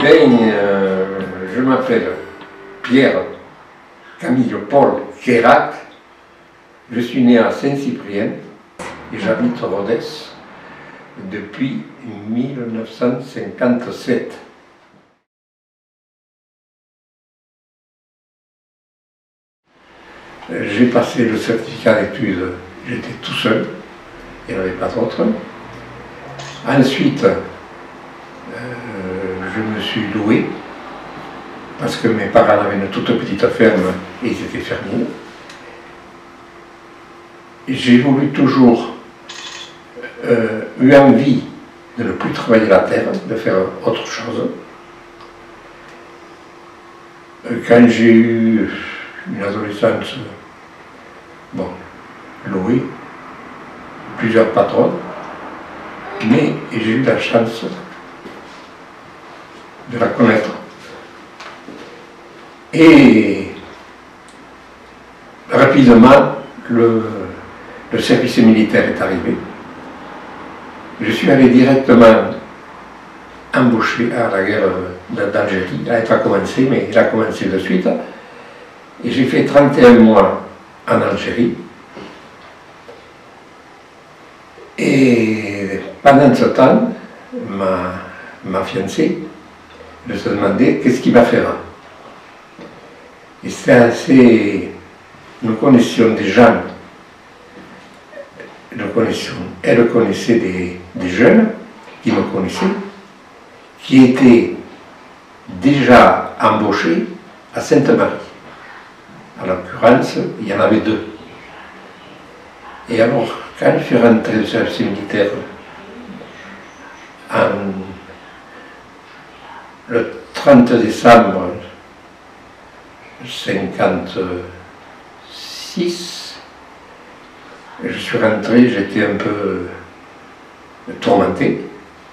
Je m'appelle Pierre Camille Paul Guérac. Je suis né à Saint-Cyprien et j'habite Rodez depuis 1957. J'ai passé le certificat d'études, j'étais tout seul, il n'y en avait pas d'autre. Ensuite, je me suis loué, parce que mes parents avaient une toute petite ferme et ils étaient fermiers. J'ai voulu toujours eu envie de ne plus travailler la terre, de faire autre chose. Quand j'ai eu une adolescence, bon, louée, plusieurs patrons, mais j'ai eu la chance de la connaître. Et rapidement, le service militaire est arrivé. Je suis allé directement embauché à la guerre d'Algérie. Elle n'avait pas commencé, mais elle a commencé de suite. Et j'ai fait 31 mois en Algérie. Et pendant ce temps, ma fiancée, je se demandais qu'est-ce qu'il va faire. Et c'était assez... Nous connaissions des gens, elle connaissait des jeunes qui me connaissaient, qui étaient déjà embauchés à Sainte-Marie. En l'occurrence, il y en avait deux. Et alors, quand je suis rentré au service militaire le 30 décembre 1956, je suis rentré, j'étais un peu tourmenté.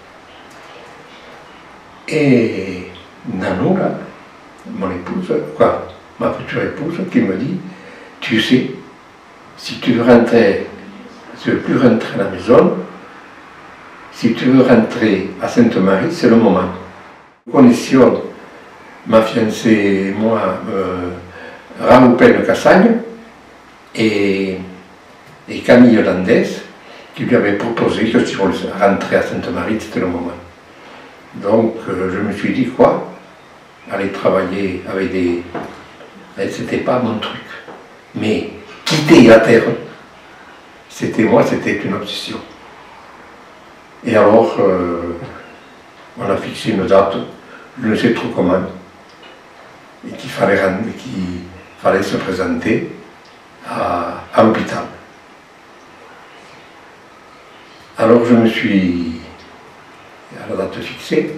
Et Nanou, là, mon épouse, ma future épouse, qui me dit, tu sais, si tu veux rentrer, si tu ne veux plus rentrer à la maison, si tu veux rentrer à Sainte-Marie, c'est le moment. Nous connaissions, ma fiancée et moi, Raoul Cassagne et Camille Landès, qui lui avait proposé que si on rentrait à Sainte-Marie, c'était le moment. Donc je me suis dit quoi, aller travailler avec des... C'était pas mon truc. Mais quitter la terre, c'était une obsession. Et alors, on a fixé une date, je ne sais trop comment, et qu'il fallait se présenter à l'hôpital. Alors je me suis, à la date fixée,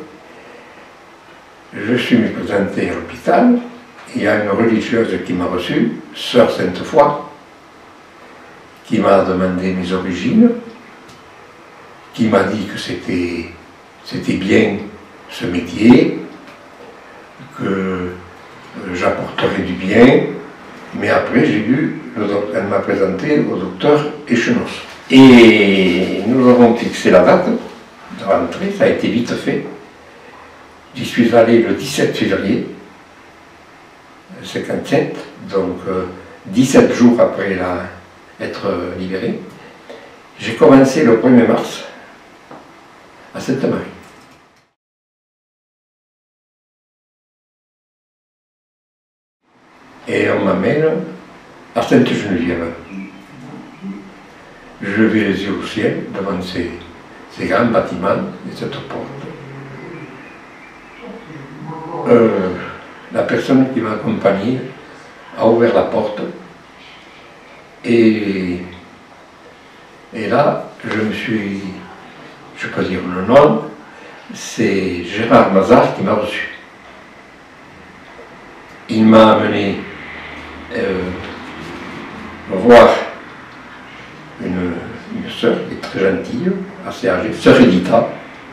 je suis me présenté à l'hôpital. Il y a une religieuse qui m'a reçu, Sœur Sainte-Foy, qui m'a demandé mes origines, qui m'a dit que c'était bien ce métier, que j'apporterais du bien, mais après elle m'a présenté au docteur Echenos. Et nous avons fixé la date de rentrée, ça a été vite fait. J'y suis allé le 17 février 1957, donc 17 jours après être libéré. J'ai commencé le 1er mars à Sainte-Marie. Et on m'amène à Sainte-Geneviève. Je vais les yeux au ciel devant ces grands bâtiments et cette porte. La personne qui m'a accompagné a ouvert la porte et là, je peux dire le nom, c'est Gérard Mazard qui m'a reçu. Il m'a amené voir une sœur qui est très gentille, assez âgée, sœur Edita,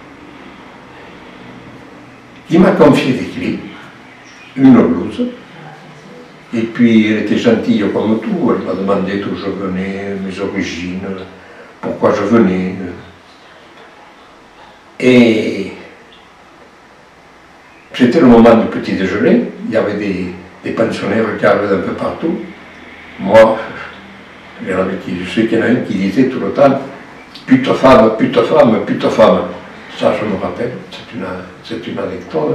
qui m'a confié des clés, une blouse, et puis elle était gentille comme tout, elle m'a demandé d'où je venais, mes origines, pourquoi je venais. Et C'était le moment du petit déjeuner, il y avait des pensionnaires qui arrivaient un peu partout. Moi, je sais qu'il y en a un qui disait tout le temps « pute femme, pute femme, pute femme ». Ça, je me rappelle, c'est une anecdote.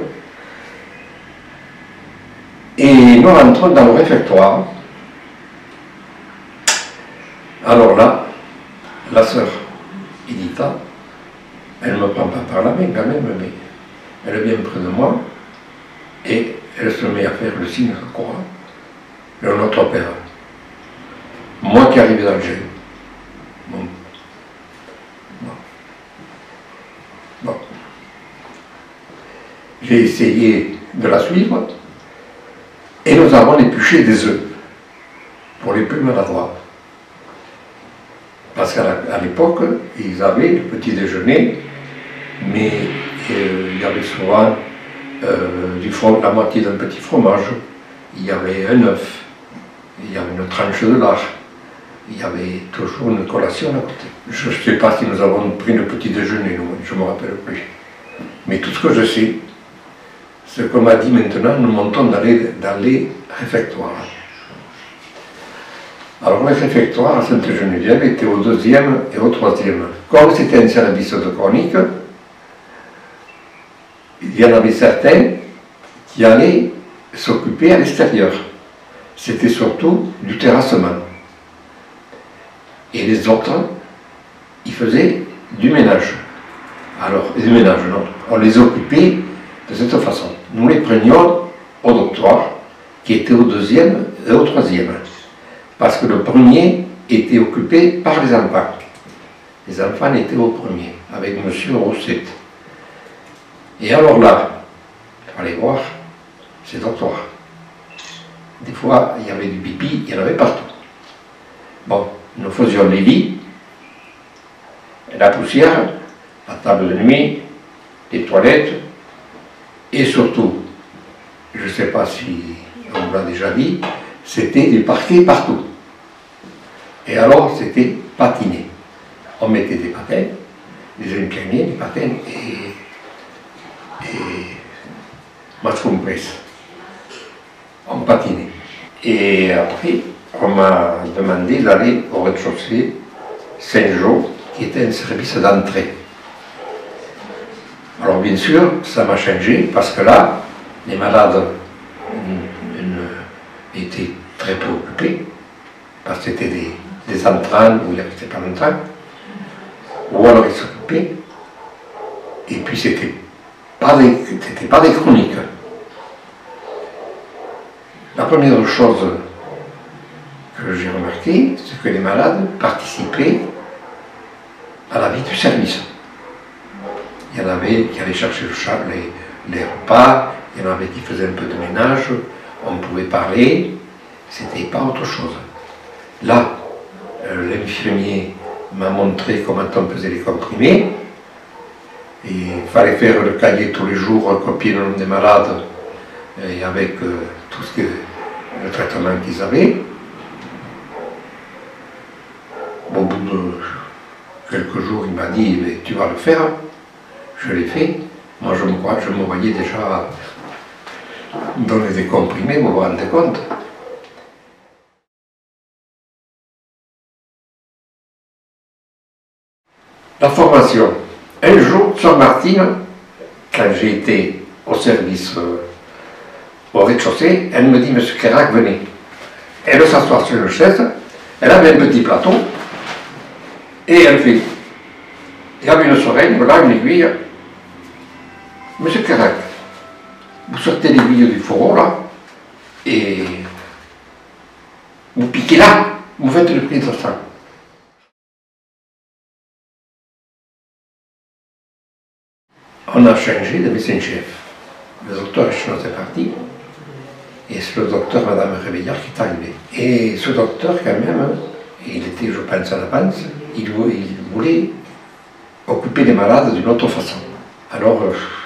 Et nous rentrons dans le réfectoire. Alors là, la sœur Edita, elle ne me prend pas par la main quand même, mais elle vient près de moi et elle se met à faire le signe de la croix de notre Père. Moi qui arrivais d'Alger. Bon. J'ai essayé de la suivre et nous avons épluché des œufs pour les plus maladroits. Parce qu'à l'époque, ils avaient le petit déjeuner, mais il y avait souvent la moitié d'un petit fromage, il y avait un œuf, il y avait une tranche de lard, il y avait toujours une collation à côté. Je ne sais pas si nous avons pris le petit déjeuner, je ne me rappelle plus. Mais tout ce que je sais, ce qu'on m'a dit maintenant, nous montons dans les réfectoires. Alors le réfectoire à Sainte-Geneviève était au 2e et au 3e. Comme c'était un service de chronique, il y en avait certains qui allaient s'occuper à l'extérieur. C'était surtout du terrassement. Et les autres, ils faisaient du ménage. Alors, du ménage, non. On les occupait de cette façon. Nous les prenions au doctorat, qui était au 2e et au 3e. Parce que le premier était occupé par les enfants. Les enfants étaient au premier, avec M. Roussette. Et alors là, il fallait voir ces doctorats. Des fois, il y avait du pipi, il y en avait partout. Bon, nous faisions les lits, la poussière, la table de nuit, les toilettes, et surtout, je ne sais pas si on vous l'a déjà dit, c'était des parquets partout. Et alors, c'était patiné. On mettait des patins, des imprimis, des patins et match compresse. On patinait. Et après, on m'a demandé d'aller au rez-de-chaussée Saint-Jean, qui était un service d'entrée. Alors bien sûr, ça m'a changé, parce que là, les malades étaient très peu occupés, parce que c'était des entrailles où il n'y avait pas longtemps, ou alors ils s'occupaient, et puis c'était pas des chroniques. La première chose que j'ai remarqué, c'est que les malades participaient à la vie du service. Il y en avait qui allaient chercher les repas, il y en avait qui faisaient un peu de ménage, on pouvait parler, c'était pas autre chose. Là, l'infirmier m'a montré comment on faisait les comprimés, et il fallait faire le cahier tous les jours, copier le nom des malades, et avec tout le traitement qu'ils avaient. Au bout de quelques jours, il m'a dit « tu vas le faire ». Je l'ai fait. Moi, je me voyais déjà donner des comprimés, vous vous rendez compte. La formation. Un jour, Sœur Martine, quand j'ai été au service au rez-de-chaussée, elle me dit « Monsieur Kérac, venez ». Elle s'assoit sur une chaise, elle avait un petit plateau, et elle fait, il y avait une seringue, là, une aiguille. « Monsieur Kérac, vous sortez l'aiguille du fourreau, là, et vous piquez là, vous faites le prise de sang. » On a changé de médecin-chef. Le docteur Echenoz est parti, et c'est le docteur Madame Réveillard qui est arrivé. Et ce docteur, quand même, il était, je pense, à l'avance, il voulait occuper les malades d'une autre façon. Alors,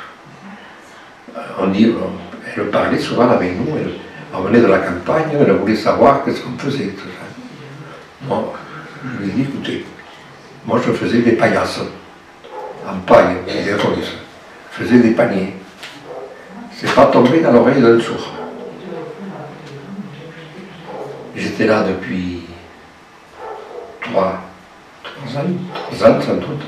elle parlait souvent avec nous, elle venait de la campagne, elle voulait savoir qu'est-ce qu'on faisait, tout ça. Moi, je lui ai dit, écoutez, moi je faisais des paillasses, en paille, et des roses. Je faisais des paniers. c'est pas tombé dans l'oreille d'un sourd. J'étais là depuis 3 ans sans doute.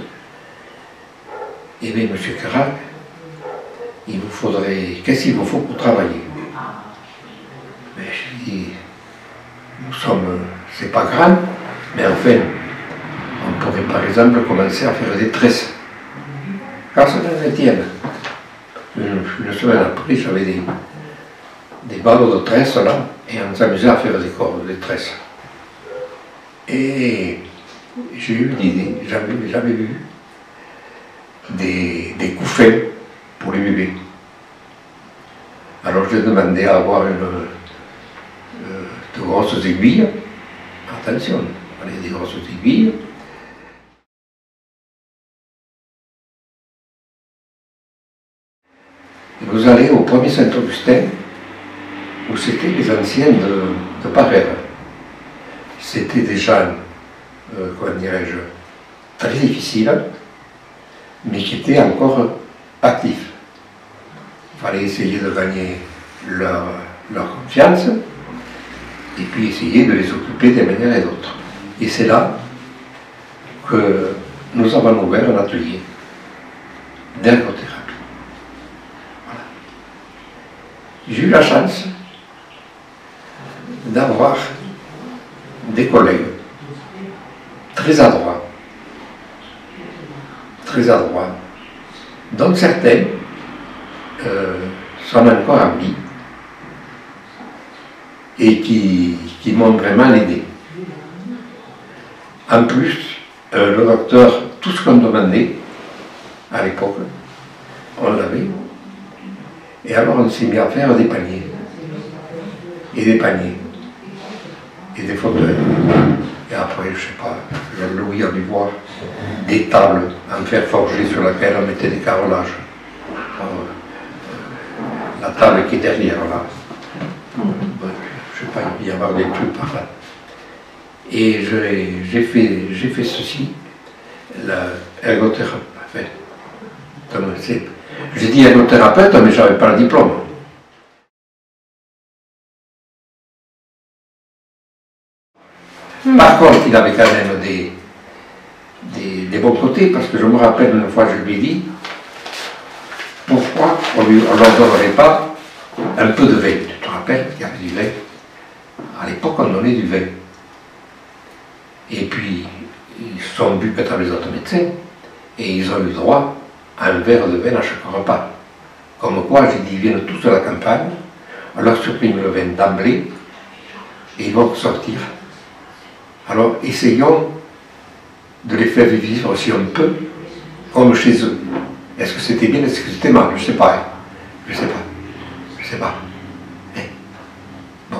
Et bien, monsieur Carac, il vous faudrait. Qu'est-ce qu'il vous faut pour travailler? Mais je dis, nous sommes. C'est pas grave, mais enfin, on pourrait par exemple commencer à faire des tresses. Car c'est dans Étienne. Une semaine après, j'avais des ballots de tresses là, et on s'amusait à faire des cordes, des tresses. Et j'ai eu l'idée, j'avais vu des couffins pour les bébés. Alors j'ai demandé à avoir de grosses aiguilles. Attention, il fallait des grosses aiguilles. Et vous allez au premier Saint-Augustin, où c'était les anciens de Parère. C'était des gens, comment dirais-je, très difficiles, mais qui étaient encore actifs. Il fallait essayer de gagner leur confiance, et puis essayer de les occuper des manières et d'autres. Et c'est là que nous avons ouvert un atelier d'ergothérapie. Voilà. J'ai eu la chance d'avoir des collègues très adroits, dont certains sont encore en vie et qui m'ont vraiment aidé. En plus, le docteur, tout ce qu'on demandait à l'époque, on l'avait. Et alors on s'est mis à faire des paniers, et des paniers, et des fauteuils. Et après, je ne sais pas, Louis a dû voir des tables en fer forgé sur laquelle on mettait des carrelages. La table qui est derrière là. Je ne sais pas, il peut y avoir des trucs par là. Et j'ai fait ceci, l'ergothérapeute. J'ai dit ergothérapeute, mais je n'avais pas le diplôme. Par contre, il avait quand même des bons côtés, parce que je me rappelle une fois, je lui ai dit, pourquoi on ne leur donnerait pas un peu de vin? Tu te rappelles, il y avait du vin. À l'époque, on donnait du vin. Et puis, ils se sont bu peut-être les autres médecins, et ils ont eu droit à un verre de vin à chaque repas. Comme quoi, j'ai dit, ils viennent tous de la campagne, on leur supprime le vin d'emblée, et ils vont sortir. Alors, essayons de les faire vivre si on peut, comme chez eux. Est-ce que c'était bien, est-ce que c'était mal? Je ne sais pas. Je ne sais pas. Mais, bon.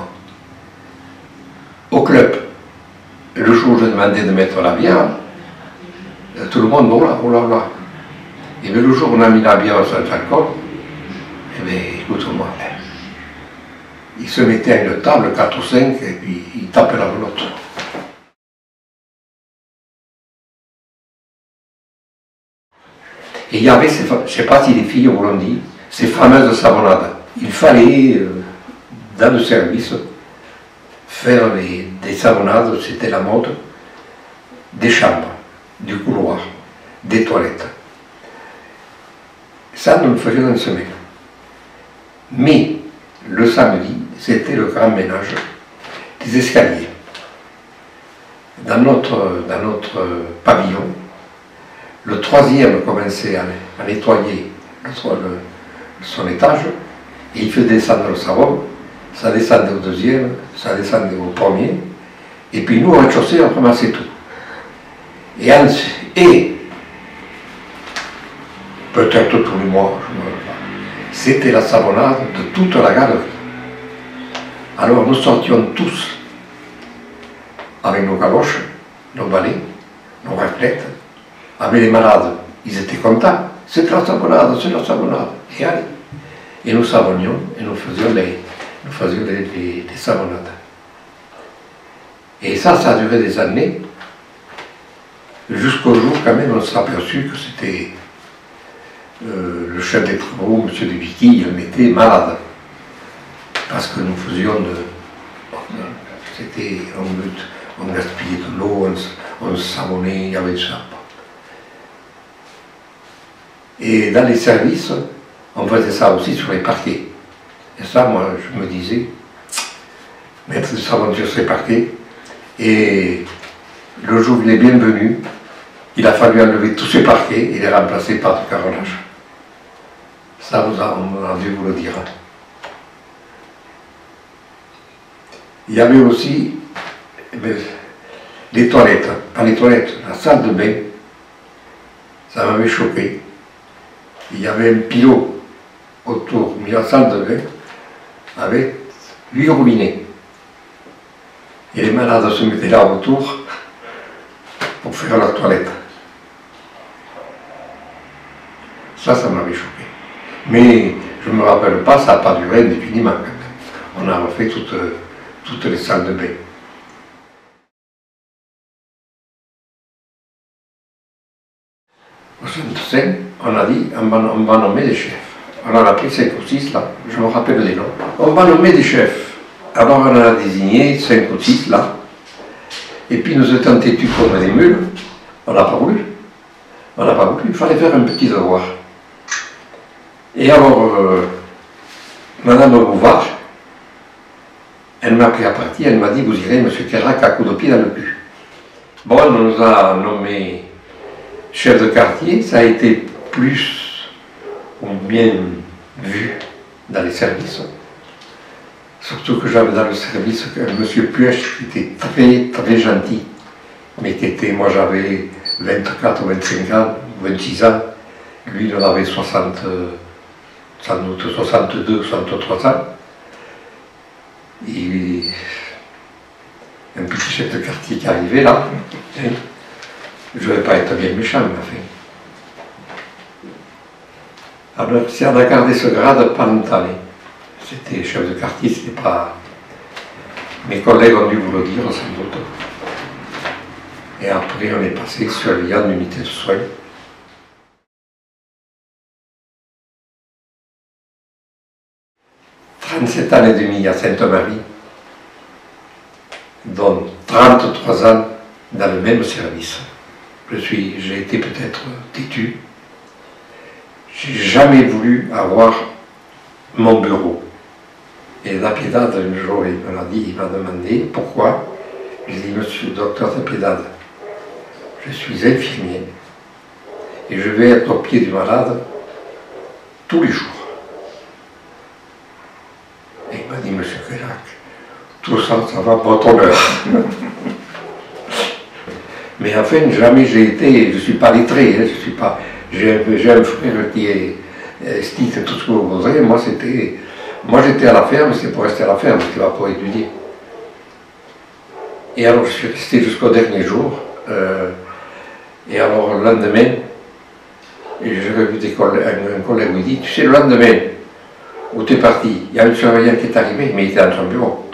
Au club, le jour où je demandais de mettre la bière, tout le monde, oh là, oh là, oh là. Et bien le jour où on a mis la bière sans alcool, eh bien, écoute-moi, ils se mettaient à une table, 4 ou 5, et puis ils tapaient la l'autre. Et il y avait, je ne sais pas si les filles vous l'ont dit, ces fameuses savonnades. Il fallait, dans le service, faire des savonnades, c'était la mode, des chambres, du couloir, des toilettes. Ça, nous le faisions une semaine. Mais, le samedi, c'était le grand ménage des escaliers. Dans notre pavillon, le troisième commençait à nettoyer son étage, et il faisait descendre le savon, ça descendait au deuxième, ça descendait au premier, et puis nous, au rez-de-chaussée, on ramassait tout. Et peut-être tous les mois, je ne me rappelle pas, c'était la savonnade de toute la galerie. Alors nous sortions tous avec nos galoches, nos balais, nos raclettes, avec les malades, ils étaient contents, c'est la savonnade, et allez. Et nous savonnions, et nous faisions les savonnades. Et ça a duré des années, jusqu'au jour quand même on s'est aperçu que c'était le chef des travaux, M. De Vicky, il m'était malade. Parce que nous faisions c'était en but, on gaspillait de l'eau, on savonnait, il y avait ça. Et dans les services, on faisait ça aussi sur les parquets. Et ça, moi, je me disais, mettre du savon sur ces parquets. Et le jour où il est bien venu, il a fallu enlever tous ces parquets et les remplacer par du carrelage. Ça, on a dû vous le dire. Il y avait aussi les toilettes, pas les toilettes, la salle de bain. Ça m'avait choqué. Il y avait un pilot autour, mais la salle de bain, avec 8 robinets. Et les malades se mettaient là autour pour faire leur toilette. Ça m'avait choqué. Mais je ne me rappelle pas, ça n'a pas duré indéfiniment quand même. On a refait toutes les salles de bain. Au Saint-Seine, on a dit on va nommer des chefs. Alors on a pris 5 ou 6 là, je me rappelle des noms. On va nommer des chefs. Alors on en a désigné 5 ou 6 là. Et puis nous étions têtus comme des mules. On n'a pas voulu. On n'a pas voulu. Il fallait faire un petit devoir. Et alors, Madame Bouvard, elle m'a pris à partie, elle m'a dit, vous irez, M. Kérac, à coup de pied dans le cul. Bon, on nous a nommé chef de quartier, ça a été plus ou bien vu dans les services. Surtout que j'avais dans le service M. Puech qui était très très gentil, mais qui était, moi j'avais 24 ou 25 ans, 26 ans, lui il en avait 60, sans doute 62, 63 ans. Il, un petit chef de quartier qui arrivait là, hein. Je ne vais pas être bien méchant, mais enfin. Alors, si on a gardé ce grade pendant une année, c'était chef de quartier, c'était pas. Mes collègues ont dû vous le dire, sans doute. Et après, on est passé surveillant d'unité de soins. 37 ans et demi à Sainte-Marie, dont 33 ans dans le même service. J'ai été peut-être têtu. J'ai jamais voulu avoir mon bureau. Et la Piedade, un jour, il me l'a dit, il m'a demandé pourquoi. J'ai dit, monsieur le docteur de Piedade, je suis infirmier et je vais être au pied du malade tous les jours. Et il m'a dit, monsieur Kérac, tout ça, ça va pour ton heure. Mais enfin, jamais j'ai été, je ne suis pas lettré, hein, je suis pas. J'ai un frère qui est esthétique, tout ce que vous voudrez. Moi, j'étais à la ferme, c'est pour rester à la ferme, c'était pas pour étudier. Et alors, je suis resté jusqu'au dernier jour. Et alors, le lendemain, j'avais vu un collègue qui dit, tu sais, le lendemain où tu es parti, il y a un surveillant qui est arrivé, mais il était dans son bureau.